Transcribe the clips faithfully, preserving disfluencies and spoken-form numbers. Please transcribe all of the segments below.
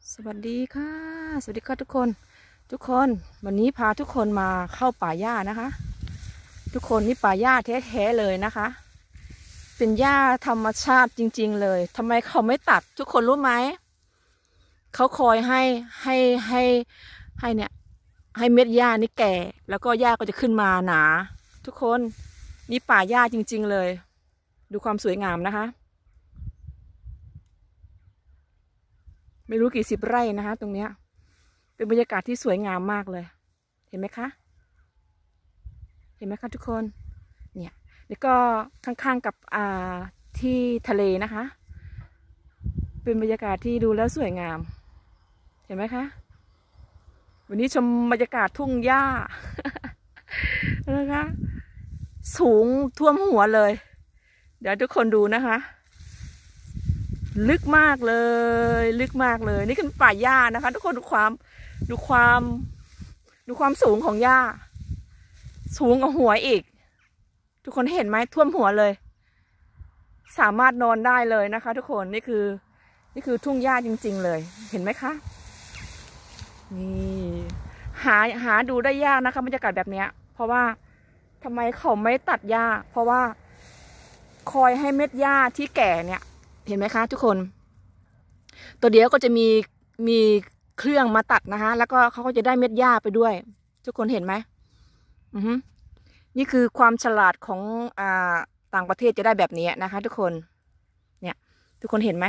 สวัสดีค่ะสวัสดีค่ะทุกคนทุกคนวันนี้พาทุกคนมาเข้าป่าหญ้านะคะทุกคนนี่ป่าหญ้าแท้ๆเลยนะคะเป็นหญ้าธรรมชาติจริงๆเลยทำไมเขาไม่ตัดทุกคนรู้ไหมเขาคอยให้ให้ให้ให้เนี่ยให้เม็ดหญ้านี่แก่แล้วก็หญ้าก็จะขึ้นมาหนาทุกคนนี่ป่าหญ้าจริงๆเลยดูความสวยงามนะคะไม่รู้กี่สิบไร่นะคะตรงเนี้ยเป็นบรรยากาศที่สวยงามมากเลยเห็นไหมคะเห็นไหมคะทุกคนเนี่ยนี่ก็ข้างๆกับอ่าที่ทะเลนะคะเป็นบรรยากาศที่ดูแล้วสวยงามเห็นไหมคะวันนี้ชมบรรยากาศทุ่งหญ้านะคะสูงท่วมหัวเลยเดี๋ยวทุกคนดูนะคะลึกมากเลยลึกมากเลยนี่คือป่าหญ้านะคะทุกคนดูความดูความดูความสูงของหญ้าสูงกว่าหัวอีกทุกคนเห็นไหมท่วมหัวเลยสามารถนอนได้เลยนะคะทุกคนนี่คือนี่คือทุ่งหญ้าจริงๆเลยเห็นไหมคะนี่หาหาดูได้ยากนะคะบรรยากาศแบบนี้เพราะว่าทำไมเขาไม่ตัดหญ้าเพราะว่าคอยให้เม็ดหญ้าที่แก่เนี่ยเห็นไหมคะทุกคนตัวเดียวก็จะมีมีเครื่องมาตัดนะคะแล้วก็เขาก็จะได้เม็ดหญ้าไปด้วยทุกคนเห็นไหมอือฮึนี่คือความฉลาดของอ่าต่างประเทศจะได้แบบนี้นะคะทุกคนเนี่ยทุกคนเห็นไหม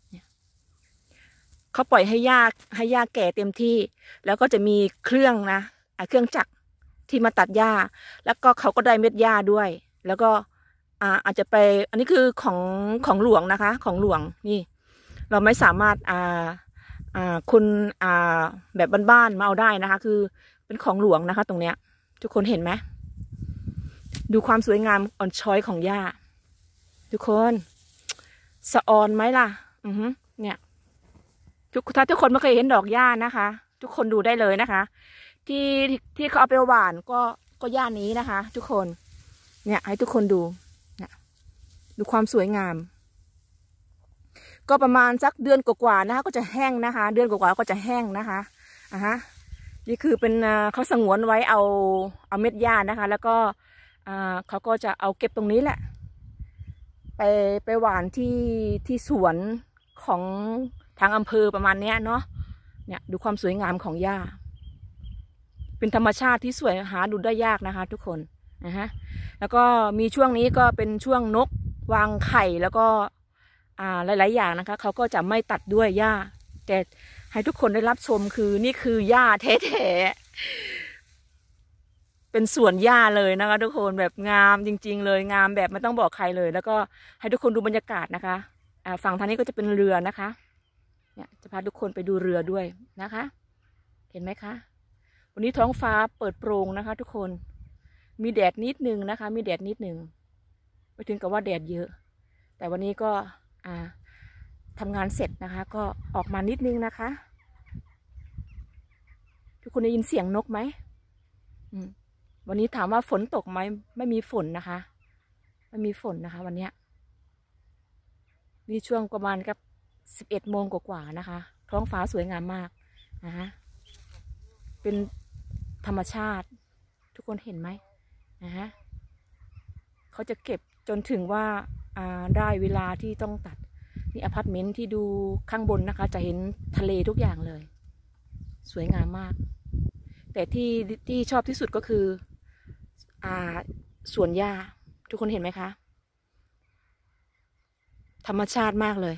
เขาปล่อยให้หญ้าให้หญ้าแก่เต็มที่แล้วก็จะมีเครื่องนะเครื่องจักรที่มาตัดหญ้าแล้วก็เขาก็ได้เม็ดหญ้าด้วยแล้วก็อ่าอาจจะไปอันนี้คือของของหลวงนะคะของหลวงนี่เราไม่สามารถอ่าอ่าคุณอ่าแบบบ้านๆมาเอาได้นะคะคือเป็นของหลวงนะคะตรงเนี้ยทุกคนเห็นไหมดูความสวยงามอ่อนช้อยของหญ้าทุกคนสะออนไหมล่ะอือฮึเนี่ยทุกถ้าทุกคนไม่เคยเห็นดอกหญ้านะคะทุกคนดูได้เลยนะคะที่ที่เขาเอาไปหว่านก็ก็หญ้านี้นะคะทุกคนเนี่ยให้ทุกคนดูเนี่ยดูความสวยงามก็ประมาณสักเดือนกว่าๆนะคะก็จะแห้งนะคะเดือนกว่าๆก็จะแห้งนะคะอ่ะฮะนี่คือเป็นเขาสงวนไว้เอาเอาเม็ดหญ้านะคะแล้วก็เขาก็จะเอาเก็บตรงนี้แหละไปไปหว่านที่ที่สวนของทางอำเภอประมาณนี้เนาะเนี่ยดูความสวยงามของหญ้าเป็นธรรมชาติที่สวยหาดูได้ยากนะคะทุกคนนะฮะแล้วก็มีช่วงนี้ก็เป็นช่วงนกวางไข่แล้วก็อ่าหลายๆอย่างนะคะเขาก็จะไม่ตัดด้วยหญ้าแต่ให้ทุกคนได้รับชมคือนี่คือหญ้าแท้ๆเป็นสวนหญ้าเลยนะคะทุกคนแบบงามจริงๆเลยงามแบบไม่ต้องบอกใครเลยแล้วก็ให้ทุกคนดูบรรยากาศนะคะอ่าฝั่งทางนี้ก็จะเป็นเรือนะคะเนี่ยจะพาทุกคนไปดูเรือด้วยนะคะเห็นไหมคะวันนี้ท้องฟ้าเปิดโปร่งนะคะทุกคนมีแดดนิดนึงนะคะมีแดดนิดนึงไม่ถึงกับว่าแดดเยอะแต่วันนี้ก็อ่าทำงานเสร็จนะคะก็ออกมานิดนึงนะคะทุกคนได้ยินเสียงนกไหมอืมวันนี้ถามว่าฝนตกไหมไม่มีฝนนะคะไม่มีฝนนะคะวันนี้มีช่วงประมาณกับสิบเอ็ดโมงกว่าๆนะคะท้องฟ้าสวยงามมากนะคะเป็นธรรมชาติทุกคนเห็นไหมนะฮะเขาจะเก็บจนถึงว่าอ่าได้เวลาที่ต้องตัดนี่อพาร์ตเมนต์ที่ดูข้างบนนะคะจะเห็นทะเลทุกอย่างเลยสวยงามมากแต่ที่ที่ชอบที่สุดก็คืออ่าสวนหญ้าทุกคนเห็นไหมคะธรรมชาติมากเลย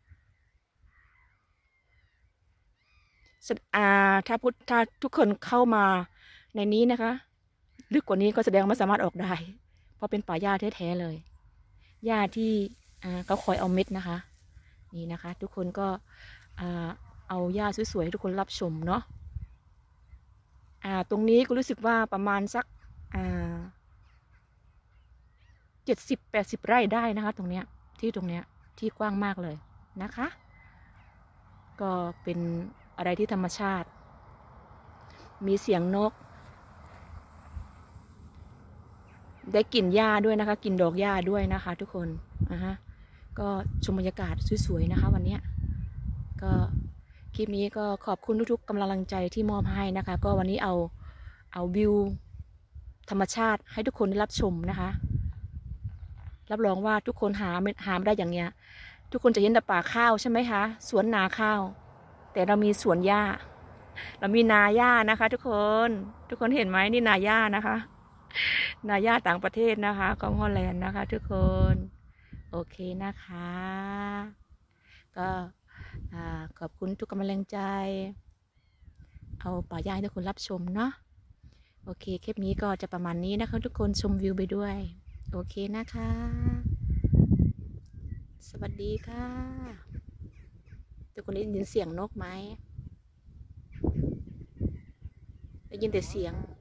อ่าถ้าพุทธถ้าทุกคนเข้ามาในนี้นะคะลึกกว่านี้ก็แสดงไม่สามารถออกได้เพราะเป็นป่าหญ้าแท้ๆเลยหญ้าที่อ่าเขาคอยเอาเม็ดนะคะนี่นะคะทุกคนก็อ่าเอาหญ้าสวยๆให้ทุกคนรับชมเนาะอ่าตรงนี้ก็รู้สึกว่าประมาณสักอ่าเจ็ดสิบแปดสิบไร่ได้นะคะตรงเนี้ยที่ตรงเนี้ยที่กว้างมากเลยนะคะก็เป็นอะไรที่ธรรมชาติมีเสียงนกได้กลิ่นหญ้าด้วยนะคะกลิ่นดอกหญ้าด้วยนะคะทุกคนอ่ะฮะก็ชมบรรยากาศสวยๆนะคะวันนี้ก็คลิปนี้ก็ขอบคุณทุกๆกำลังใจที่มอบให้นะคะก็วันนี้เอาเอาวิวธรรมชาติให้ทุกคนได้รับชมนะคะรับรองว่าทุกคนหาไม่หาไม่ได้อย่างเนี้ยทุกคนจะเห็นแต่ป่าข้าวใช่ไหมคะสวนนาข้าวแต่เรามีสวนหญ้าเรามีนาหญ้านะคะทุกคนทุกคนเห็นไหมนี่นาหญ้านะคะนาหญ้าต่างประเทศนะคะของฮอลแลนด์นะคะทุกคนโอเคนะคะก็ขอบคุณทุกกำลังใจเอาป่าหญ้าให้ทุกคนรับชมเนาะโอเคคลิปนี้ก็จะประมาณนี้นะคะทุกคนชมวิวไปด้วยโอเคนะคะสวัสดีค่ะทุกคนได้ยินเสียงนกไหมได้ยินแต่เสียง